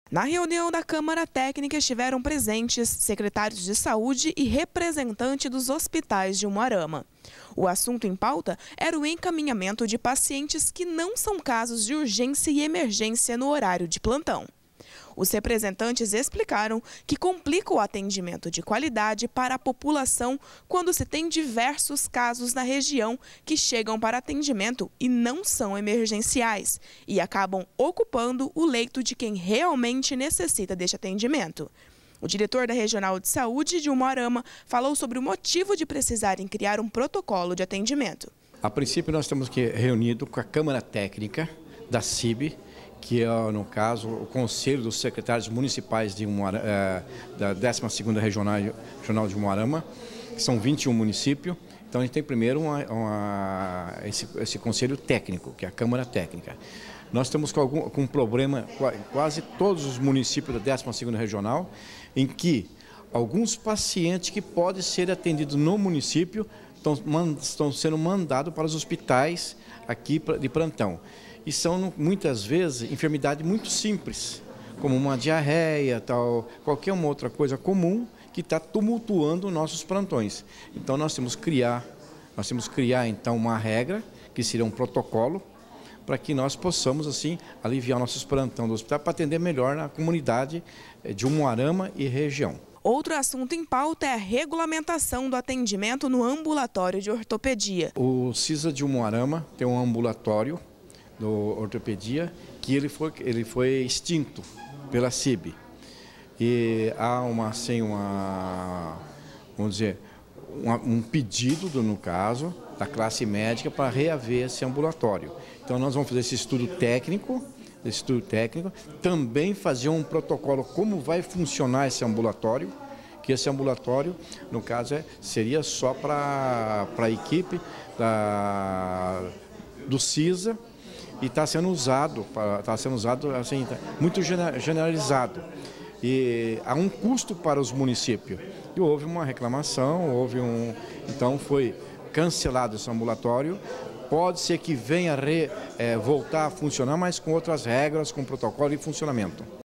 Na reunião da Câmara Técnica estiveram presentes secretários de saúde e representante dos hospitais de Umuarama. O assunto em pauta era o encaminhamento de pacientes que não são casos de urgência e emergência no horário de plantão. Os representantes explicaram que complica o atendimento de qualidade para a população quando se tem diversos casos na região que chegam para atendimento e não são emergenciais e acabam ocupando o leito de quem realmente necessita deste atendimento. O diretor da Regional de Saúde de Umuarama falou sobre o motivo de precisarem criar um protocolo de atendimento. A princípio, nós estamos aqui reunidos com a Câmara Técnica da CIB, que é, no caso, o Conselho dos Secretários Municipais da 12ª Regional de Umuarama, que são 21 municípios. Então, a gente tem primeiro esse Conselho Técnico, que é a Câmara Técnica. Nós estamos com um problema, quase todos os municípios da 12ª Regional, em que alguns pacientes que podem ser atendidos no município estão sendo mandados para os hospitais aqui de plantão. E são, muitas vezes, enfermidades muito simples, como uma diarreia, qualquer uma outra coisa comum que está tumultuando nossos plantões. Então, nós temos que criar então, uma regra, que seria um protocolo, para que nós possamos, assim, aliviar nossos plantões do hospital para atender melhor na comunidade de Umuarama e região. Outro assunto em pauta é a regulamentação do atendimento no ambulatório de ortopedia. O CISA de Umuarama tem um ambulatório do ortopedia que ele foi extinto pela CIB. E há um pedido, no caso, da classe médica para reaver esse ambulatório. Então nós vamos fazer esse estudo técnico, também fazer um protocolo como vai funcionar esse ambulatório, que esse ambulatório, no caso, seria só para a equipe do CISA, e está sendo usado assim, muito generalizado. E há um custo para os municípios. E houve uma reclamação, então foi cancelado esse ambulatório. Pode ser que venha voltar a funcionar, mas com outras regras, com protocolo e funcionamento.